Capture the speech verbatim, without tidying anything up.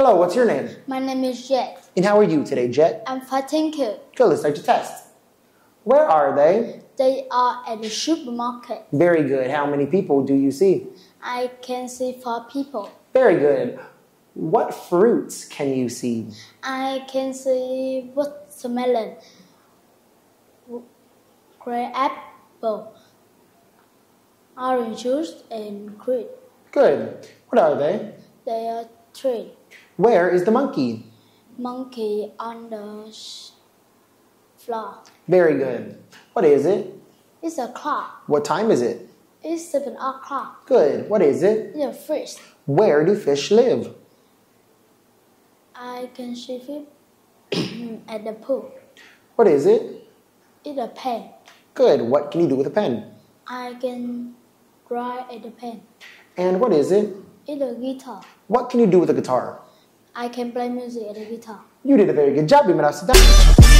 Hello, what's your name? My name is Jet. And how are you today, Jet? I'm fine, thank you. Good, let's start your test. Where are they? They are at the supermarket. Very good. How many people do you see? I can see four people. Very good. What fruits can you see? I can see watermelon, grapple, orange juice, and grape. Good. What are they? They are three. Where is the monkey? Monkey on the floor. Very good. What is it? It's a clock. What time is it? It's seven o'clock. Good. What is it? It's a fish. Where do fish live? I can see fish at the pool. What is it? It's a pen. Good. What can you do with a pen? I can draw at the pen. And what is it? It's a guitar. What can you do with a guitar? I can play music at the guitar. You did a very good job. You may now sit down.